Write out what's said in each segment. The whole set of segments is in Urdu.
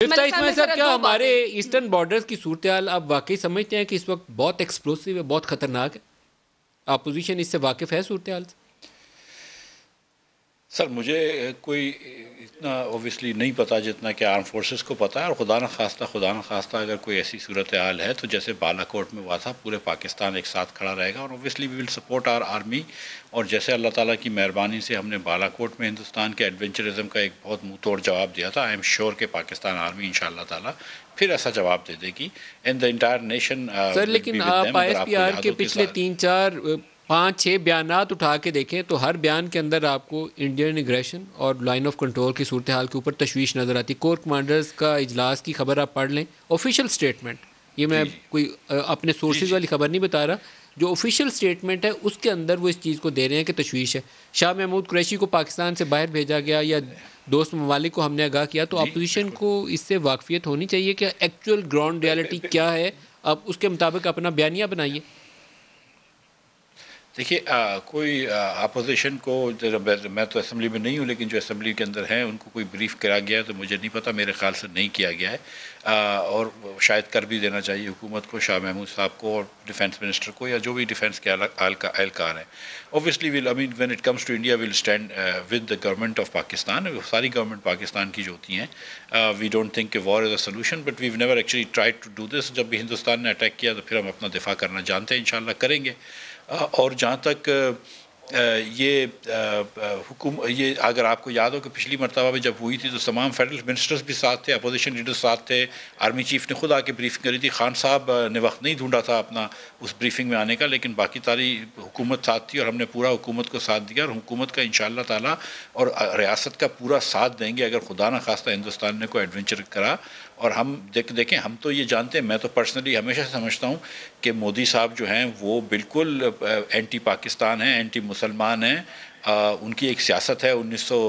اسماعیل صاحب، کیا ہمارے ایسٹرن بارڈرز کی صورتحال آپ واقعی سمجھتے ہیں کہ اس وقت بہت ایکسپلوسیو ہے، بہت خطرناک ہے؟ اپوزیشن اس سے واقف ہے صورتحال سے؟ سر مجھے کوئی اتنا اوبویسلی نہیں پتا جتنا کہ آرم فورسز کو پتا ہے، اور خدا نخواستہ اگر کوئی ایسی صورتحال ہے تو جیسے بالا کوٹ میں ہوا تھا، پورے پاکستان ایک ساتھ کھڑا رہے گا، اور obviously we will support our army. اور جیسے اللہ تعالیٰ کی مہربانی سے ہم نے بالا کوٹ میں ہندوستان کے ایڈونچرزم کا ایک بہت منہ توڑ جواب دیا تھا، آئی ایم شیور کہ پاکستان آرمی ان شاء اللہ تعالیٰ پھر ایسا جواب دے دے گی and the entire nation. Sir لیکن آپ آئی ایس پی آر کے پچھلے 5-6 بیانات اٹھا کے دیکھیں تو ہر بیان کے اندر آپ کو انڈین اگریشن اور لائن آف کنٹرول کی صورتحال کے اوپر تشویش نظر آتی. کور کمانڈرز کا اجلاس کی خبر آپ پڑھ لیں، آفیشیل سٹیٹمنٹ، یہ میں کوئی اپنے سورسز والی خبر نہیں بتا رہا، جو آفیشیل سٹیٹمنٹ ہے اس کے اندر وہ اس چیز کو دے رہے ہیں کہ تشویش ہے. شاہ محمود قریشی کو پاکستان سے باہر بھیجا گیا یا دوست ممالک کو ہم نے آگاہ کیا، تو اپوزیشن کو اس سے واقفیت ہونی چاہیے کہ ایکچوئل گراؤنڈ ریالٹی کیا ہے، اب اس کے مطابق اپنا بیانیہ بنائیے. دیکھیے کوئی اپوزیشن کو، میں تو اسمبلی میں نہیں ہوں لیکن جو اسمبلی کے اندر ہیں ان کو کوئی بریف کرا گیا ہے تو مجھے نہیں پتا، میرے خیال سے نہیں کیا گیا ہے، اور شاید کر بھی دینا چاہیے حکومت کو، شاہ محمود صاحب کو اور ڈیفینس منسٹر کو یا جو بھی ڈیفینس کے اہلکار ہیں. Obviously when it comes to India we'll stand with the government of Pakistan. ساری گورنمنٹ پاکستان کی جو ہوتی ہیں، وی ڈونٹ تھنک کہ war is a solution, but we've never actually try to do this. جب بھی ہندوستان نے اٹیک کیا تو پھر ہم اپنا دفاع کرنا جانتے ہیں، انشاءاللہ کریں گے. اور جہاں تک یہ اگر آپ کو یاد ہو کہ پچھلی مرتبہ بھی جب ہوئی تھی تو تمام فیڈرل منسٹرز بھی ساتھ تھے، اپوزیشن لیڈرز ساتھ تھے، آرمی چیف نے خود آ کے بریفنگ کری تھی. خان صاحب نے وقت نہیں ڈھونڈا تھا اپنا اس بریفنگ میں آنے کا، لیکن باقی ساری حکومت ساتھ تھی اور ہم نے پورا حکومت کو ساتھ دیا، اور حکومت کا انشاءاللہ تعالیٰ اور ریاست کا پورا ساتھ دیں گے اگر خدا نہ خواستہ ہندوستان نے کوئی ایڈونچر کرا. اور ہم دیکھیں، ہم تو یہ جانتے ہیں، میں تو پرسنلی ہمیشہ سمجھتا ہوں کہ مودی صاحب جو ہیں وہ بالکل اینٹی پاکستان ہیں، اینٹی مسلمان ہیں. ان کی ایک سیاست ہے،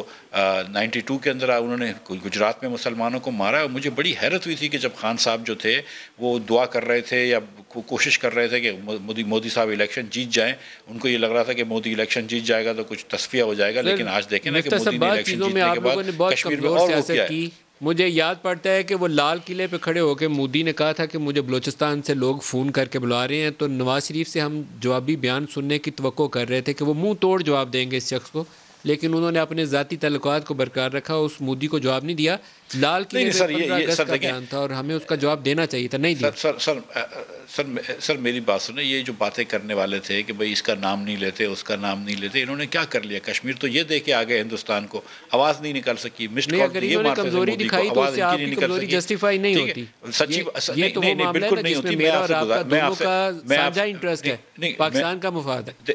1992 کے اندر انہوں نے گجرات میں مسلمانوں کو مارا. اور مجھے بڑی حیرت ہوئی تھی کہ جب خان صاحب جو تھے وہ دعا کر رہے تھے یا کوشش کر رہے تھے کہ مودی صاحب الیکشن جیت جائیں، ان کو یہ لگ رہا تھا کہ مودی الیکشن جیت جائے گا تو کچھ تصفیہ ہو جائے گا، لیکن آج دیکھیں نا کہ مودی نے الیکشن جیتنے کے بعد کشمیر میں اور وہ کیا ہے. مجھے یاد پڑتا ہے کہ وہ لال قلعے پہ کھڑے ہو کے مودی نے کہا تھا کہ مجھے بلوچستان سے لوگ فون کر کے بلا رہے ہیں، تو نواز شریف سے ہم جوابی بیان سننے کی توقع کر رہے تھے کہ وہ منہ توڑ جواب دیں گے اس شخص کو، لیکن انہوں نے اپنے ذاتی تعلقات کو برقرار رکھا، اس مودی کو جواب نہیں دیا. لال قلعے پہ 15 اگست کا بیان تھا اور ہمیں اس کا جواب دینا چاہیے تھا، نہیں دیا. سر میری بات سنیں، یہ جو باتیں کرنے والے تھے کہ بھئی اس کا نام نہیں لیتے، اس کا نام نہیں لیتے، انہوں نے کیا کر لیا؟ کشمیر تو یہ دے کے آگے ہندوستان کو، آواز نہیں نکال سکی. اگر انہوں نے کمزوری دکھائی تو اس سے آپ کی کمزوری جسٹیفائی نہیں ہوتی. یہ تو وہ معاملہ ہے جس میں میرا اور آپ کا دونوں کا سانجھا انٹرسٹ ہے، پاکستان کا مفاد ہے.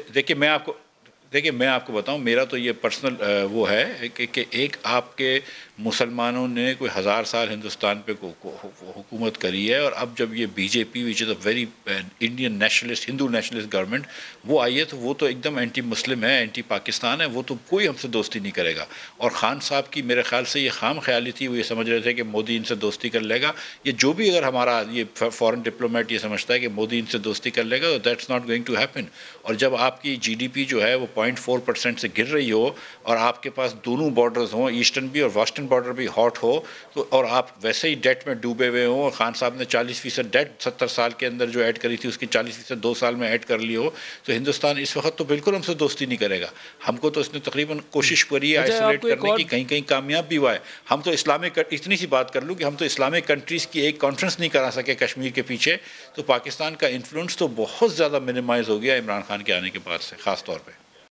دیکھیں میں آپ کو بتاؤں، میرا تو یہ پرسنل وہ ہے کہ ایک آپ کے مسلمانوں نے کوئی 1000 سال ہندوستان پہ حکومت کری ہے، اور اب جب یہ B J P which is a very Indian nationalist, Hindu nationalist government وہ آئی ہے، تو وہ تو ایک دم اینٹی مسلم ہے، اینٹی پاکستان ہے، وہ تو کوئی ہم سے دوستی نہیں کرے گا. اور خان صاحب کی میرے خیال سے یہ خام خیالی تھی، وہ یہ سمجھ رہے تھے کہ مودی ان سے دوستی کر لے گا. یہ جو بھی اگر ہمارا یہ فورن ڈپلومیٹ یہ سمجھتا ہے کہ مودی ان سے دوستی کر لے گا، تو that's not going to happen. اور جب آپ کی جی ڈی پی جو ہے وہ 0.4% سے گر رہی ہو، اور آپ کے پاس دونوں بارڈرز ہوں، ایسٹرن بھی اور ویسٹرن بارڈر بھی ہاٹ ہو، تو اور آپ ویسے ہی ڈیٹ میں ڈوبے ہوئے ہوں، اور خان صاحب نے 40% ڈیٹ 70 سال کے اندر جو ایڈ کری تھی اس کی 40% 2 سال میں ایڈ کر لی ہو، تو ہندوستان اس وقت تو بالکل ہم سے دوستی نہیں کرے گا. ہم کو تو اس نے تقریباً کوشش کری ہے آئسولیٹ کرنے کی، کہیں کہیں کامیاب بھی ہوا ہے. ہم تو اسلامک، اتنی سی بات کر لوں کہ ہم تو اسلامک کنٹریز کی ایک کانفرنس نہیں کرا سکے کشمیر کے پیچھے. تو پاکستان کا انفلوئنس تو بہت زیادہ منیمائز ہو گیا عمران خان کے آنے کے بعد سے خاص طور پہ.